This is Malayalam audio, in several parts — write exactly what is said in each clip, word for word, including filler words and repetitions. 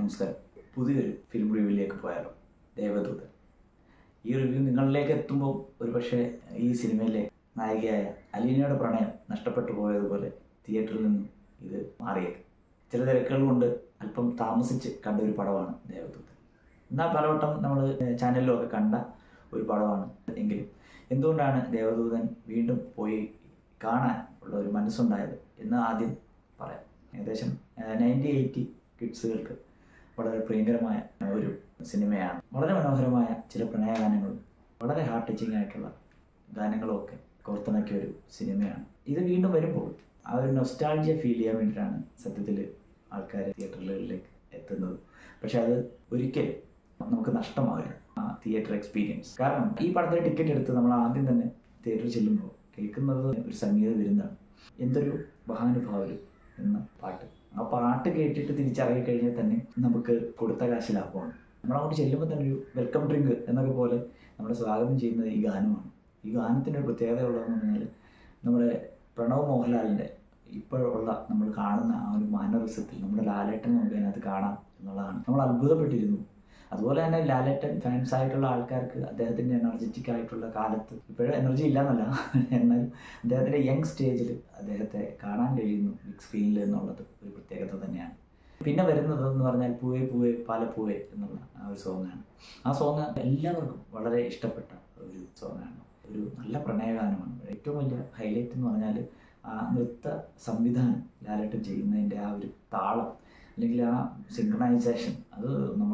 നമസ്കാരം. പുതിയൊരു ഫിലിം റിവ്യൂവിലേക്ക് പോയാലോ? ദേവദൂതൻ. ഈ റിവ്യൂ നിങ്ങളിലേക്ക് എത്തുമ്പോൾ ഒരുപക്ഷെ ഈ സിനിമയിലെ നായികയായ അലീനയുടെ പ്രണയം നഷ്ടപ്പെട്ടു പോയതുപോലെ തിയേറ്ററിൽ നിന്നും ഇത് മാറിയേക്കും. ചില തിരക്കുകൾ കൊണ്ട് അല്പം താമസിച്ച് കണ്ട ഒരു പടമാണ് ദേവദൂതൻ. എന്നാൽ പലവട്ടം നമ്മൾ ചാനലിലൊക്കെ കണ്ട ഒരു പടമാണ്. എങ്കിലും എന്തുകൊണ്ടാണ് ദേവദൂതൻ വീണ്ടും പോയി കാണാൻ ഉള്ള ഒരു മനസ്സുണ്ടായത് എന്ന് ആദ്യം പറയാം. ഏകദേശം നയൻറ്റി എയ്റ്റി കിഡ്സുകൾക്ക് വളരെ പ്രിയങ്കരമായ ഒരു സിനിമയാണ്. വളരെ മനോഹരമായ ചില പ്രണയഗാനങ്ങളും വളരെ ഹാർട്ട് ടച്ചിങ് ആയിട്ടുള്ള ഗാനങ്ങളും ഒക്കെ കോർത്തിണക്കിയ ഒരു സിനിമയാണ്. ഇത് വീണ്ടും വരുമ്പോൾ ആ ഒരു നൊസ്റ്റാൾജിയ ഫീൽ ചെയ്യാൻ വേണ്ടിയിട്ടാണ് സത്യത്തിൽ ആൾക്കാർ തിയേറ്ററുകളിലേക്ക് എത്തുന്നത്. പക്ഷെ അത് ഒരിക്കലും നമുക്ക് നഷ്ടമാവില്ല ആ തിയേറ്റർ എക്സ്പീരിയൻസ്. കാരണം ഈ പടത്തിൽ ടിക്കറ്റ് എടുത്ത് നമ്മൾ ആദ്യം തന്നെ തിയേറ്ററിൽ ചെല്ലുമ്പോൾ കേൾക്കുന്നത് ഒരു സംഗീത വിരുന്നാണ്. എന്തൊരു മഹാനുഭാവരും എന്ന പാട്ട്. ആ പാട്ട് കേട്ടിട്ട് തിരിച്ചറിയി കഴിഞ്ഞാൽ തന്നെ നമുക്ക് കൊടുത്ത കാശ് ലാഭമാണ്. നമ്മളങ്ങോട്ട് ചെല്ലുമ്പോൾ തന്നെ ഒരു വെൽക്കം ഡ്രിങ്ക് എന്നൊക്കെ പോലെ നമ്മളെ സ്വാഗതം ചെയ്യുന്നത് ഈ ഗാനമാണ്. ഈ ഗാനത്തിൻ്റെ ഒരു പ്രത്യേകത ഉള്ളതെന്ന് പറഞ്ഞാൽ നമ്മുടെ പ്രണവ് മോഹൻലാലിൻ്റെ ഇപ്പോഴുള്ള നമ്മൾ കാണുന്ന ആ ഒരു മാനറിസത്തിൽ നമ്മുടെ ലാലേട്ടൻ നമുക്ക് അതിനകത്ത് കാണാം എന്നുള്ളതാണ്. നമ്മൾ അത്ഭുതപ്പെട്ടിരുന്നു. അതുപോലെ തന്നെ ലാലേട്ടൻ ഫാൻസ് ആയിട്ടുള്ള ആൾക്കാർക്ക് അദ്ദേഹത്തിൻ്റെ എനർജറ്റിക് ആയിട്ടുള്ള കാലത്ത് ഇപ്പോഴും എനർജി ഇല്ലയെന്നല്ല, എന്നാൽ അദ്ദേഹത്തിൻ്റെ യങ് സ്റ്റേജിൽ അദ്ദേഹത്തെ കാണാൻ കഴിയുന്നു ബിഗ് സ്ക്രീനിൽ എന്നുള്ളത് ഒരു പ്രത്യേകത തന്നെയാണ്. പിന്നെ വരുന്നത് എന്ന് പറഞ്ഞാൽ പൂവേ പൂവേ പാലപ്പൂവേ എന്നുള്ള ആ ഒരു സോങ്ങാണ്. ആ സോങ് എല്ലാവർക്കും വളരെ ഇഷ്ടപ്പെട്ട ഒരു സോങ്ങാണ്. ഒരു നല്ല പ്രണയഗാനമാണ്. ഏറ്റവും വലിയ ഹൈലൈറ്റ് എന്ന് പറഞ്ഞാൽ ആ നൃത്ത സംവിധാനം ലാലേട്ടൻ ചെയ്യുന്നതിൻ്റെ ആ ഒരു താളം അല്ലെങ്കിൽ ആ സിങ്ക്രണൈസേഷൻ അത് നമ്മൾ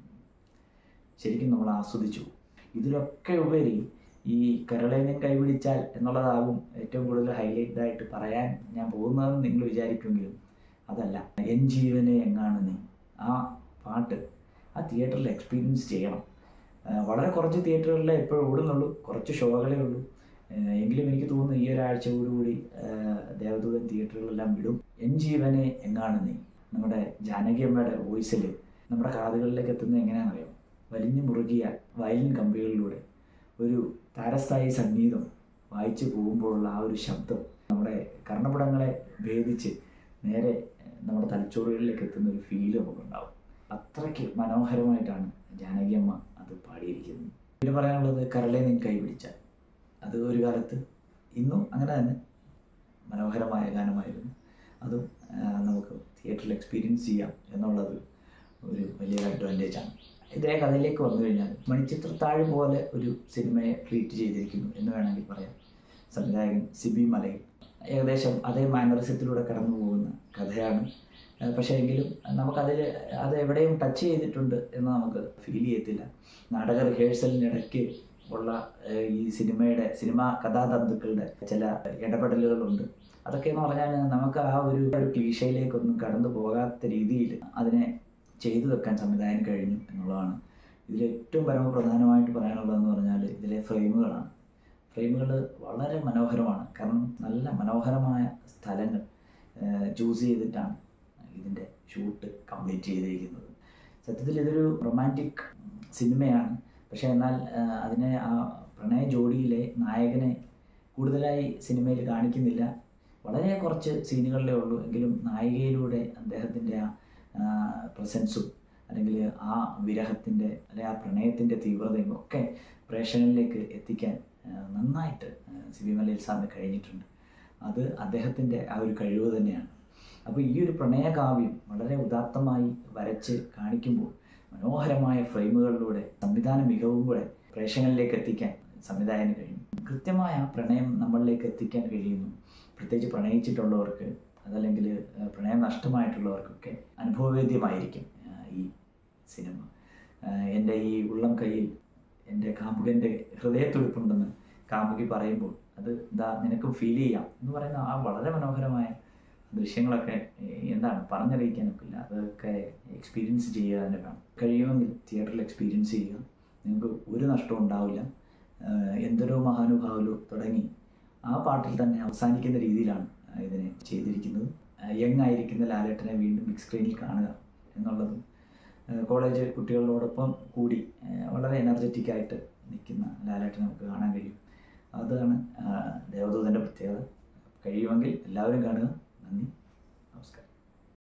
ശരിക്കും നമ്മൾ ആസ്വദിച്ചു. ഇതിലൊക്കെ ഉപരി ഈ കരളേനും കൈപിടിച്ചാൽ എന്നുള്ളതാകും ഏറ്റവും കൂടുതൽ ഹൈലൈറ്റ് ആയിട്ട് പറയാൻ ഞാൻ പോകുന്നതെന്ന് നിങ്ങൾ വിചാരിക്കുമെങ്കിലും അതല്ല. എൻ ജീവനെ എങ്ങാണ് നീ, ആ പാട്ട് ആ തിയേറ്ററിൽ എക്സ്പീരിയൻസ് ചെയ്യണം. വളരെ കുറച്ച് തിയേറ്ററുകളിലെ എപ്പോഴും ഓടുന്നുള്ളൂ, കുറച്ച് ഷോകളേ ഉള്ളൂ. എങ്കിലും എനിക്ക് തോന്നുന്നു ഈ ഒരാഴ്ചയോടുകൂടി ദേവദൂതൻ തിയേറ്ററുകളെല്ലാം വിടും. എൻ ജീവനെ എങ്ങാണ് നീ നമ്മുടെ ജാനകി അമ്മയുടെ വോയിസിൽ നമ്മുടെ കാതുകളിലേക്ക് എത്തുന്നത് എങ്ങനെയാണെന്നറിയാം? വലിഞ്ഞു മുറുകിയ വയലിൻ കമ്പികളിലൂടെ ഒരു താരസ്ഥായി സംഗീതം വായിച്ചു പോകുമ്പോഴുള്ള ആ ഒരു ശബ്ദം നമ്മുടെ കർണപടങ്ങളെ ഭേദിച്ച് നേരെ നമ്മുടെ തലച്ചോറുകളിലേക്ക് എത്തുന്ന ഒരു ഫീല് നമുക്കുണ്ടാവും. അത്രയ്ക്ക് മനോഹരമായിട്ടാണ് ജാനകി അമ്മ അത് പാടിയിരിക്കുന്നത്. പിന്നെ പറയാനുള്ളത് കരളെ നീ കൈപിടിച്ചാൽ, അത് ഒരു കാലത്ത് ഇന്നും അങ്ങനെ തന്നെ മനോഹരമായ ഗാനമായിരുന്നു. അതും നമുക്ക് തിയേറ്ററിൽ എക്സ്പീരിയൻസ് ചെയ്യാം എന്നുള്ളത് ഒരു വലിയൊരു അഡ്വാൻറ്റേജാണ്. ഇതിലെ കഥയിലേക്ക് വന്നു കഴിഞ്ഞാൽ മണിച്ചിത്രത്താഴ് പോലെ ഒരു സിനിമയെ ട്രീറ്റ് ചെയ്തിരിക്കുന്നു എന്ന് വേണമെങ്കിൽ പറയാം. സംവിധായകൻ സിബി മലയിൽ ഏകദേശം അതേ മാനറിസത്തിലൂടെ കടന്നു പോകുന്ന കഥയാണ്. പക്ഷേ എങ്കിലും നമുക്കതിൽ അത് എവിടെയും ടച്ച് ചെയ്തിട്ടുണ്ട് എന്ന് നമുക്ക് ഫീൽ ചെയ്യത്തില്ല. നാടക റിഹേഴ്സലിനിടയ്ക്ക് ഉള്ള ഈ സിനിമയുടെ സിനിമാ കഥാതന്തുക്കളുടെ ചില ഇടപെടലുകളുണ്ട്. അതൊക്കെ എന്ന് പറഞ്ഞാൽ നമുക്ക് ആ ഒരു ഒരു ക്ലീഷയിലേക്കൊന്നും കടന്നു പോകാത്ത രീതിയിൽ അതിനെ ചെയ്തു വെക്കാൻ സംവിധായകന് കഴിഞ്ഞു എന്നുള്ളതാണ്. ഇതിൽ ഏറ്റവും പരമപ്രധാനമായിട്ട് പറയാനുള്ളതെന്ന് പറഞ്ഞാൽ ഇതിലെ ഫ്രെയിമുകളാണ്. ഫ്രെയിമുകൾ വളരെ മനോഹരമാണ്. കാരണം നല്ല മനോഹരമായ സ്ഥലങ്ങൾ ചൂസ് ചെയ്തിട്ടാണ് ഇതിൻ്റെ ഷൂട്ട് കംപ്ലീറ്റ് ചെയ്തിരിക്കുന്നത്. സത്യത്തിൽ ഇതൊരു റൊമാൻറ്റിക് സിനിമയാണ്. പക്ഷേ എന്നാൽ അതിനെ ആ പ്രണയ ജോഡിയിലെ നായകനെ കൂടുതലായി സിനിമയിൽ കാണിക്കുന്നില്ല. വളരെ കുറച്ച് സീനുകളിലേ ഉള്ളൂ. എങ്കിലും നായികയിലൂടെ അദ്ദേഹത്തിൻ്റെ ആ പ്രസൻസും അല്ലെങ്കിൽ ആ വിരഹത്തിൻ്റെ അല്ലെങ്കിൽ ആ പ്രണയത്തിൻ്റെ തീവ്രതയും ഒക്കെ പ്രേക്ഷകരിലേക്ക് എത്തിക്കാൻ നന്നായിട്ട് സിബി മലയിൽ സാറിന് കഴിഞ്ഞിട്ടുണ്ട്. അത് അദ്ദേഹത്തിൻ്റെ ആ ഒരു കഴിവ് തന്നെയാണ്. അപ്പോൾ ഈ ഒരു പ്രണയകാവ്യം വളരെ ഉദാത്തമായി വരച്ച് കാണിക്കുമ്പോൾ മനോഹരമായ ഫ്രെയിമുകളിലൂടെ സംവിധാന മികവും കൂടെ പ്രേക്ഷകരിലേക്ക് എത്തിക്കാൻ സംവിധായകന് കഴിയും. കൃത്യമായ പ്രണയം നമ്മളിലേക്ക് എത്തിക്കാൻ കഴിയുന്നു. പ്രത്യേകിച്ച് പ്രണയിച്ചിട്ടുള്ളവർക്ക് അതല്ലെങ്കിൽ പ്രണയം നഷ്ടമായിട്ടുള്ളവർക്കൊക്കെ അനുഭവവേദ്യമായിരിക്കും ഈ സിനിമ. എൻ്റെ ഈ ഉള്ളം കയ്യിൽ എൻ്റെ കാമുകൻ്റെ ഹൃദയത്തുടിപ്പുണ്ടെന്ന് കാമുകി പറയുമ്പോൾ അത് എന്താ നിനക്കും ഫീൽ ചെയ്യാം എന്ന് പറയുന്ന ആ വളരെ മനോഹരമായ ദൃശ്യങ്ങളൊക്കെ എന്താണ് പറഞ്ഞറിയിക്കാനൊക്കില്ല. അതൊക്കെ എക്സ്പീരിയൻസ് ചെയ്യുക തന്നെ വേണം. കഴിയുമെങ്കിൽ തിയേറ്ററിൽ എക്സ്പീരിയൻസ് ചെയ്യുക. നിങ്ങൾക്ക് ഒരു നഷ്ടവും ഉണ്ടാവില്ല. എന്തൊരോ മഹാനുഭാവലോ തുടങ്ങി ആ പാട്ടിൽ തന്നെ അവസാനിക്കുന്ന രീതിയിലാണ് ഇതിനെ ചെയ്തിരിക്കുന്നത്. യങ് ആയിരിക്കുന്ന ലാലേട്ടനെ വീണ്ടും ബിഗ് സ്ക്രീനിൽ കാണുക എന്നുള്ളതും കോളേജ് കുട്ടികളോടൊപ്പം കൂടി വളരെ എനർജറ്റിക് ആയിട്ട് നിൽക്കുന്ന ലാലേട്ടനെ നമുക്ക് കാണാൻ കഴിയും. അതാണ് ദേവദൂതൻ്റെ പ്രത്യേകത. കഴിയുമെങ്കിൽ എല്ലാവരും കാണുക. നന്ദി.